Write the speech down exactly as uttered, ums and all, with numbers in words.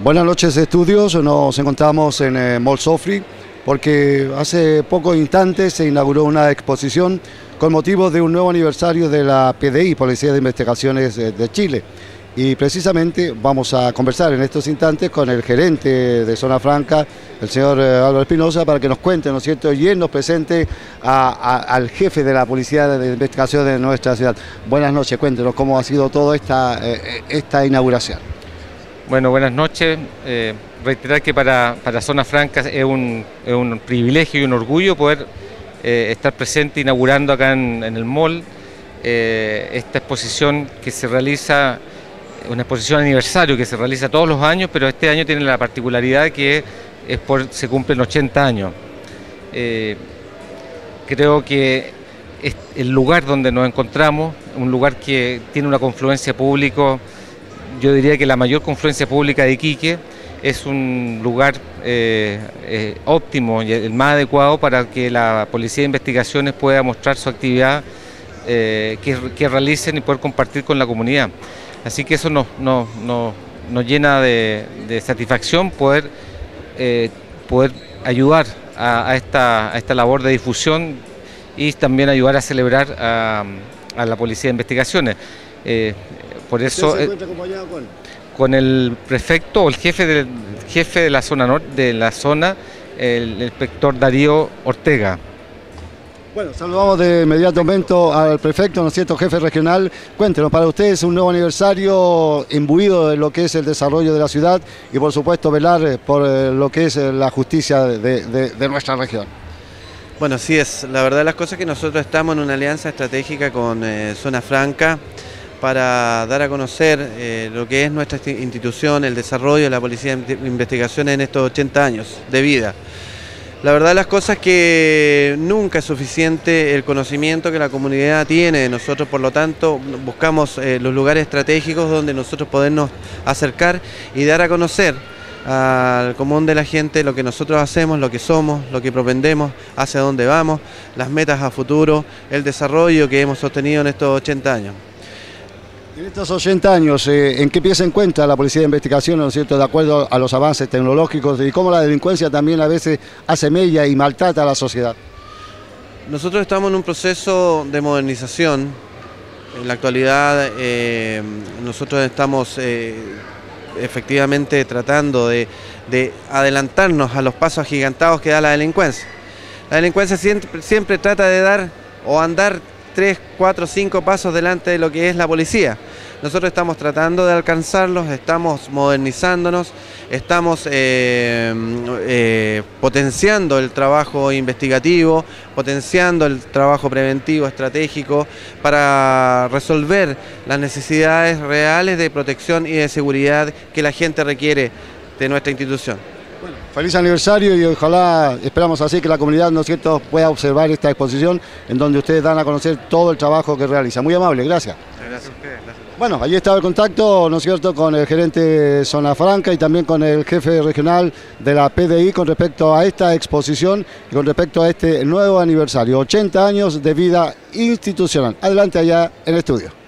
Buenas noches, estudios. Nos encontramos en eh, Mall Sofri porque hace pocos instantes se inauguró una exposición con motivo de un nuevo aniversario de la P D I, Policía de Investigaciones de, de Chile. Y precisamente vamos a conversar en estos instantes con el gerente de Zona Franca, el señor Álvaro Espinosa, para que nos cuente, ¿no es cierto?, y él nos presente a, a, al jefe de la Policía de Investigación de nuestra ciudad. Buenas noches, cuéntenos cómo ha sido toda esta, eh, esta inauguración. Bueno, buenas noches. Eh, reiterar que para, para Zona Franca es un, es un privilegio y un orgullo poder eh, estar presente inaugurando acá en, en el mall eh, esta exposición que se realiza, una exposición aniversario que se realiza todos los años, pero este año tiene la particularidad que es por, se cumplen ochenta años. Eh, creo que es el lugar donde nos encontramos, un lugar que tiene una confluencia pública. Yo diría que la mayor confluencia pública de Iquique, es un lugar eh, eh, óptimo y el más adecuado para que la Policía de Investigaciones pueda mostrar su actividad eh, que, que realicen y poder compartir con la comunidad. Así que eso nos, nos, nos, nos llena de, de satisfacción poder, eh, poder ayudar a, a, esta, a esta labor de difusión y también ayudar a celebrar a, a la Policía de Investigaciones. Eh, Por eso, ¿Usted se encuentra acompañado con? con el prefecto o el jefe de, jefe de la zona norte, de la zona, el inspector Darío Ortega. Bueno, saludamos de inmediato momento al prefecto, ¿no es cierto?, jefe regional. Cuéntenos, para ustedes un nuevo aniversario imbuido de lo que es el desarrollo de la ciudad y por supuesto velar por lo que es la justicia de, de, de nuestra región. Bueno, sí es, la verdad de las cosas es que nosotros estamos en una alianza estratégica con eh, Zona Franca para dar a conocer eh, lo que es nuestra institución, el desarrollo de la Policía de Investigaciones en estos ochenta años de vida. La verdad de las cosas es que nunca es suficiente el conocimiento que la comunidad tiene. Nosotros, por lo tanto, buscamos eh, los lugares estratégicos donde nosotros podernos acercar y dar a conocer al común de la gente lo que nosotros hacemos, lo que somos, lo que propendemos, hacia dónde vamos, las metas a futuro, el desarrollo que hemos sostenido en estos ochenta años. En estos ochenta años, eh, ¿en qué pie se encuentra la Policía de Investigación, ¿no es cierto?, de acuerdo a los avances tecnológicos y cómo la delincuencia también a veces hace mella y maltrata a la sociedad? Nosotros estamos en un proceso de modernización. En la actualidad eh, nosotros estamos eh, efectivamente tratando de, de adelantarnos a los pasos agigantados que da la delincuencia. La delincuencia siempre, siempre trata de dar o andar tres, cuatro, cinco pasos delante de lo que es la policía. Nosotros estamos tratando de alcanzarlos, estamos modernizándonos, estamos eh, eh, potenciando el trabajo investigativo, potenciando el trabajo preventivo, estratégico, para resolver las necesidades reales de protección y de seguridad que la gente requiere de nuestra institución. Bueno, feliz aniversario y ojalá, esperamos así que la comunidad, ¿no es cierto?, pueda observar esta exposición en donde ustedes dan a conocer todo el trabajo que realizan. Muy amable, gracias. Gracias a ustedes. Gracias. Bueno, allí estaba el contacto, ¿no es cierto?, con el gerente de Zona Franca y también con el jefe regional de la P D I con respecto a esta exposición y con respecto a este nuevo aniversario, ochenta años de vida institucional. Adelante allá en el estudio.